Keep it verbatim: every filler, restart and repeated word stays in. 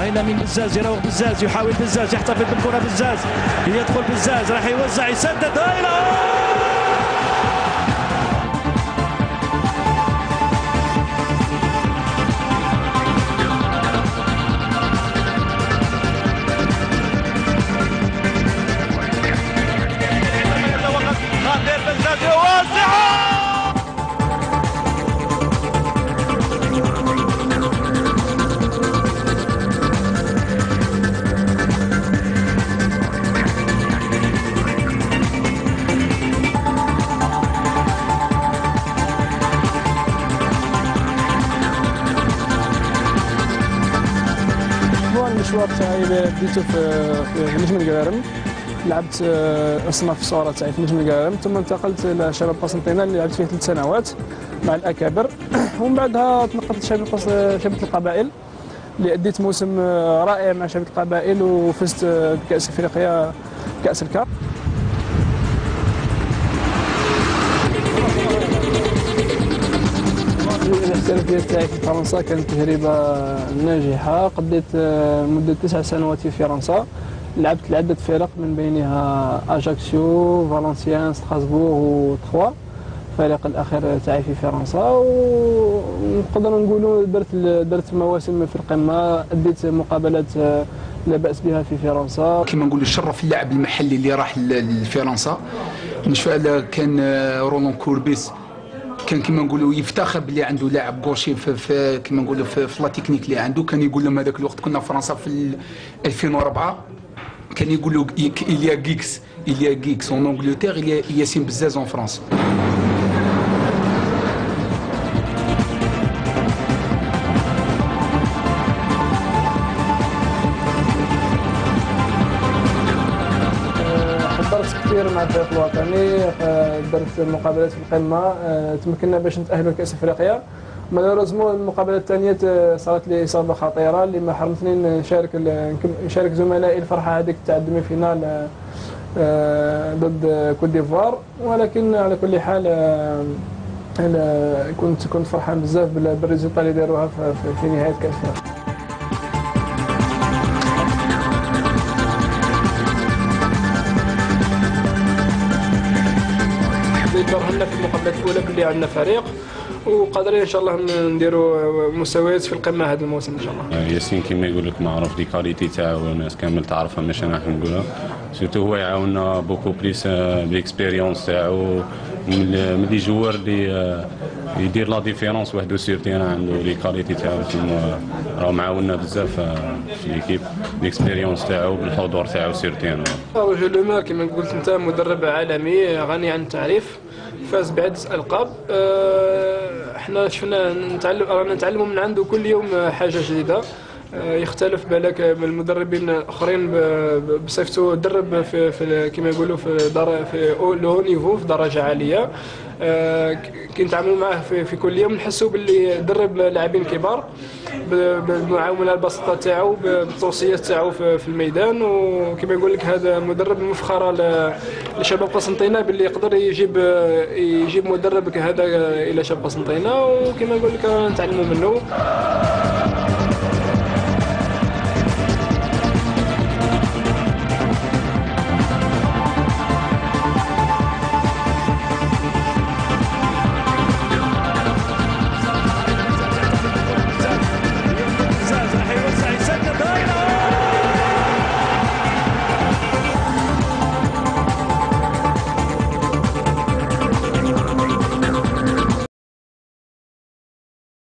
هنا من بزاز، يراوغ بزاز، يحاول بزاز يحتفظ بالكره، بزاز يدخل، بزاز راح يوزع، يسدد، هايله. المشوار تاعي بديته في في نجم القرارم، لعبت اصلا في الصغرى تاعي في نجم القرارم، ثم انتقلت لشباب قسنطينه اللي لعبت فيه ثلاث سنوات مع الاكابر، ومن بعدها تنقلت لشباب شباب القبائل اللي اديت موسم رائع مع شباب القبائل وفزت بكاس افريقيا، كاس الكاب. الاحترافيه تاعي في فرنسا كانت تجربه ناجحه، قضيت مده تسع سنوات في فرنسا، لعبت لعده فرق من بينها اجاكسيو، فالنسيان، ستراسبورغ وتخوا، الفريق الاخير تاعي في فرنسا، ونقدر نقولوا درت درت مواسم في القمه، اديت مقابلات لا باس بها في فرنسا. كما نقولوا شرف اللاعب المحلي اللي راح لفرنسا، نشوف كان رولون كوربيس، كان كما نقولوا يفتخر بلي عنده لاعب غوشي في, في كما نقولوا في, في لا تكنيك اللي عنده، كان يقول لهم هذاك الوقت كنا في فرنسا في ألفين وأربعة، كان يقول له إليا جيكس إليا جيكس اون انجلتير، إليا ياسين بزاز اون فرنسا. كثير مع الفريق الوطني، درت مقابلات في القمه، تمكنا باش نتاهلوا لكاس افريقيا. مالوريزمون المقابله الثانيه صارت لي اصابه خطيره اللي ما حرمتني نشارك نشارك زملائي الفرحه هذيك تاع الدمي فينال ضد كوت ديفوار، ولكن على كل حال انا كنت كنت فرحان بزاف بالريزلت اللي داروها في نهايه كاس افريقيا. برهنا في المقابلات الاولى باللي عندنا فريق وقادرين ان شاء الله نديروا مستويات في القمه هذا الموسم ان شاء الله. ياسين كما يقول لك معروف دي كاليتي تاعو الناس كامل تعرفها، ماشي انا راح نقولها، سورتو هو يعاوننا بوكو بليس بالاكسبيريونس تاعو، من لي جوار اللي يدير لا ديفيرونس وحده سير تيران، عنده لي كاليتي تاعو، راه معاوننا بزاف في ليكيب، الاكسبيريونس تاعو بالحضور تاعو سير تيران. رجل لومار كما قلت انت مدرب عالمي غني عن التعريف، فاز بعدة ألقاب، احنا شفنا نتعلم رانا نتعلموا من عنده كل يوم حاجه جديده، يختلف بالك من المدربين الاخرين بصفته درب في, في كما يقولوا في در في لو نيفو في درجه عاليه، كي نتعاملوا معاه في, في كل يوم نحسوا باللي درب لاعبين كبار بالمعاونه البسيطه تاعو، بالتوصيات تاعو في الميدان، وكما يقول لك هذا مدرب مفخره لشباب قسنطينه باللي يقدر يجيب يجيب مدرب هذا الى شباب قسنطينه، وكما يقول لك نتعلموا منه.